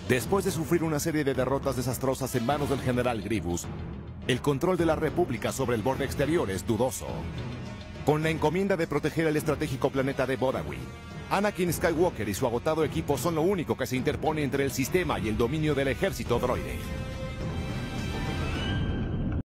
Después de sufrir una serie de derrotas desastrosas en manos del general Grievous, el control de la República sobre el borde exterior es dudoso. Con la encomienda de proteger el estratégico planeta de Bodawi, Anakin Skywalker y su agotado equipo son lo único que se interpone entre el sistema y el dominio del ejército droide.